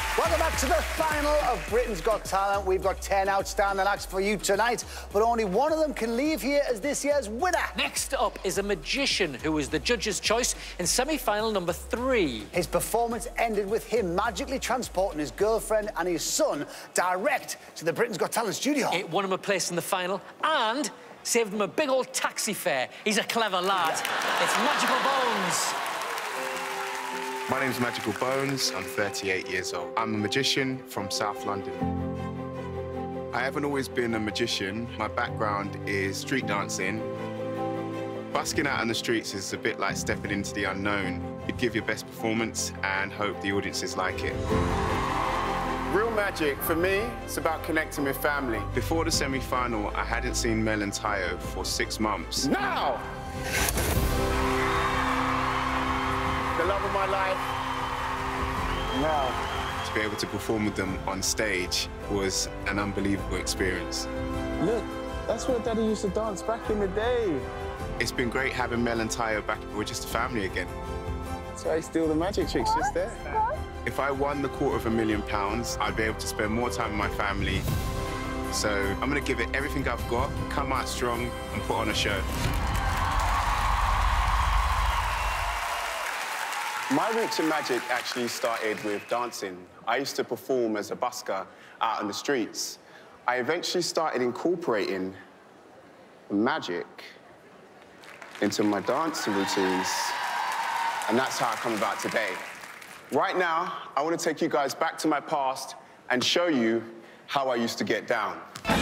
Welcome back to the final of Britain's Got Talent. We've got 10 outstanding acts for you tonight, but only one of them can leave here as this year's winner. Next up is a magician who was the judge's choice in semi-final number 3. His performance ended with him magically transporting his girlfriend and his son direct to the Britain's Got Talent studio. It won him a place in the final and saved him a big old taxi fare. He's a clever lad. Yeah. It's Magical Bones. My name's Magical Bones. I'm 38 years old. I'm a magician from South London. I haven't always been a magician. My background is street dancing. Busking out on the streets is a bit like stepping into the unknown. You give your best performance and hope the audiences like it. Real magic, for me, it's about connecting with family. Before the semi-final, I hadn't seen Mel and Tayo for 6 months. Now! The love of my life. Now. To be able to perform with them on stage was an unbelievable experience. Look, that's where Daddy used to dance back in the day. It's been great having Mel and Tayo back. We're just a family again. That's why I steal the magic tricks just there. If I won the £250,000, I'd be able to spend more time with my family. So I'm going to give it everything I've got, come out strong and put on a show. My roots in magic actually started with dancing. I used to perform as a busker out on the streets. I eventually started incorporating magic into my dancing routines, and that's how I come about today. Right now, I want to take you guys back to my past and show you how I used to get down.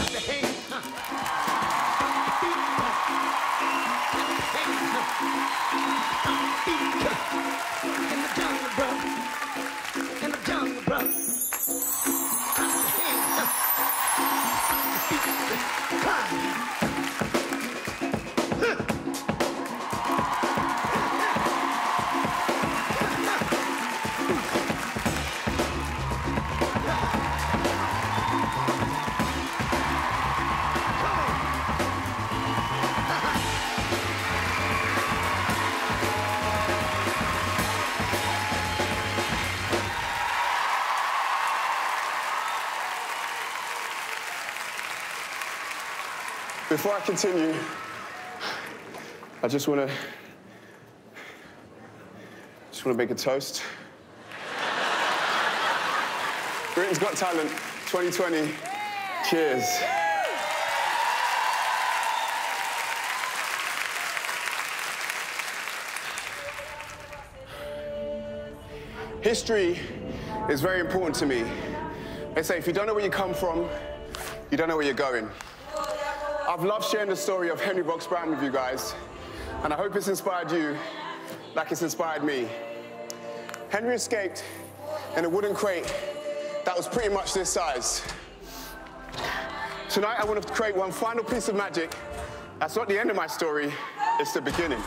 Before I continue, I just want to make a toast. Britain's Got Talent 2020. Cheers. History is very important to me. They say if you don't know where you come from, you don't know where you're going. I've loved sharing the story of Henry Box Brown with you guys, and I hope it's inspired you like it's inspired me. Henry escaped in a wooden crate that was pretty much this size. Tonight, I want to create one final piece of magic. That's not the end of my story, it's the beginning.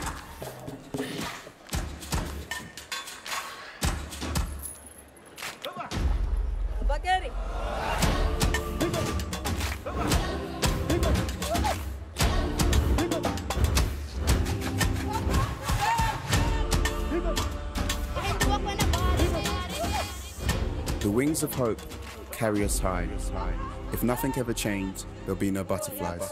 The wings of hope carry us high. If nothing ever changed, there'll be no butterflies.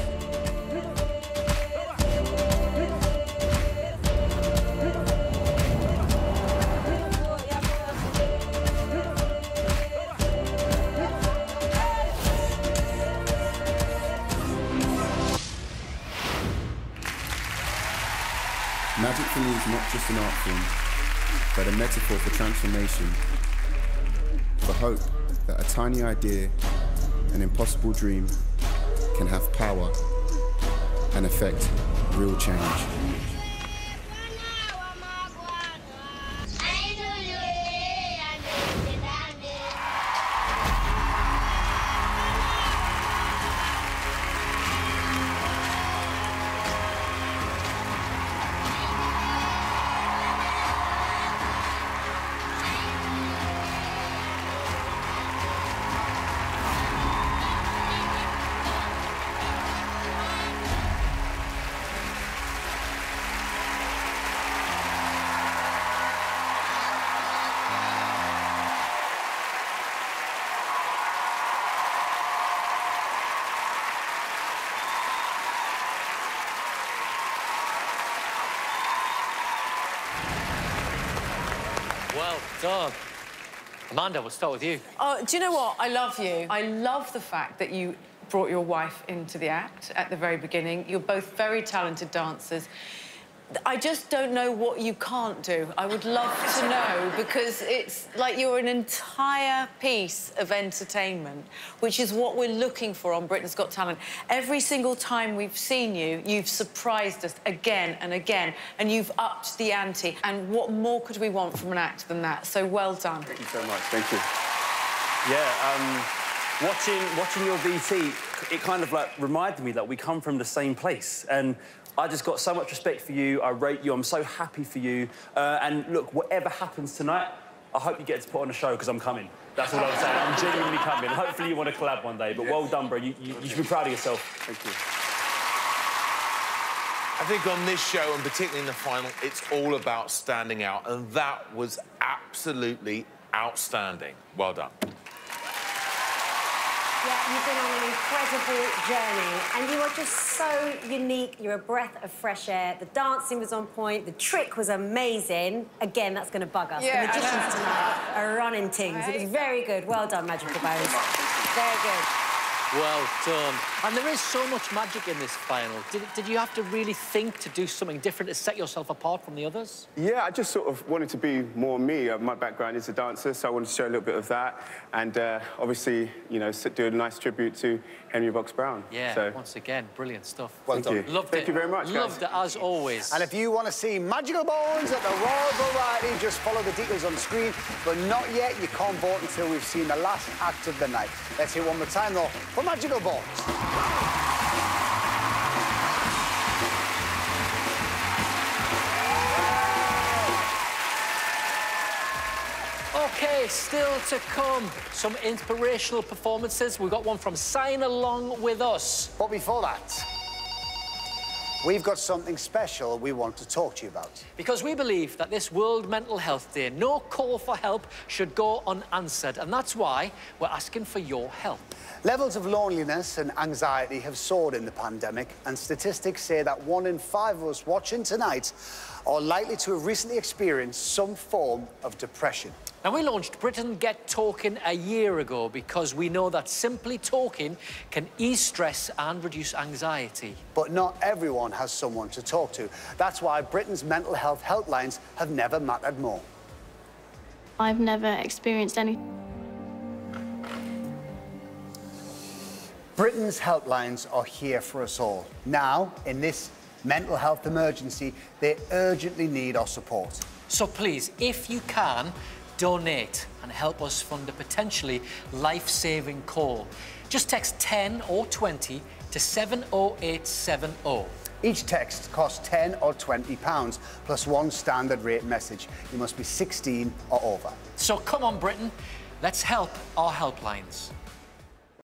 Magic for me is not just an art form, but a metaphor for transformation, for hope that a tiny idea, an impossible dream, can have power and affect real change. done. Amanda, we'll start with you. Oh, do you know what? I love you. I love the fact that you brought your wife into the act at the very beginning. You're both very talented dancers. I just don't know what you can't do. I would love to know, because it's like you're an entire piece of entertainment, which is what we're looking for on Britain's Got Talent. Every single time we've seen you, you've surprised us again and again, and you've upped the ante. And what more could we want from an act than that? So well done. Thank you so much. Thank you. Yeah, watching your VT, it kind of like reminded me that we come from the same place, and I just got so much respect for you. I rate you. I'm so happy for you. And look, whatever happens tonight, I hope you get to put on a show, because I'm coming. That's all I'm saying. I'm genuinely coming. Hopefully you want to collab one day, but well done, bro. You should be proud of yourself. Thank you. I think on this show, and particularly in the final, it's all about standing out, and that was absolutely outstanding. Well done. Yeah, you've been on an incredible journey, and you are just so unique. You're a breath of fresh air. The dancing was on point. The trick was amazing. Again, that's going to bug us. Yeah, the magicians tonight are running things. It was very good. Well done, Magical Bones. Very good. Well done. And there is so much magic in this final. Did you have to really think to do something different to set yourself apart from the others? Yeah, I just sort of wanted to be more me. My background is a dancer, so I wanted to show a little bit of that. And obviously, you know, do a nice tribute to Henry Box Brown. Yeah, so, once again, brilliant stuff. well done. Loved it. Thank you very much, guys. Loved it, as always. And if you want to see Magical Bones at the Royal Variety, just follow the details on screen. But not yet. You can't vote until we've seen the last act of the night. Let's hear one more time, though, for Magical Bones. OK, still to come, some inspirational performances. We've got one from Sign Along With Us. But before that, we've got something special we want to talk to you about. Because we believe that this World Mental Health Day, no call for help should go unanswered. And that's why we're asking for your help. Levels of loneliness and anxiety have soared in the pandemic, and statistics say that 1 in 5 of us watching tonight are likely to have recently experienced some form of depression. And we launched Britain Get Talking a year ago because we know that simply talking can ease stress and reduce anxiety. But not everyone has someone to talk to. That's why Britain's mental health helplines have never mattered more. I've never experienced any. Britain's helplines are here for us all. Now, in this mental health emergency, they urgently need our support. So please, if you can, donate and help us fund a potentially life-saving call. Just text 10 or 20 to 70870. Each text costs £10 or £20 plus one standard rate message. You must be 16 or over. So come on, Britain, let's help our helplines.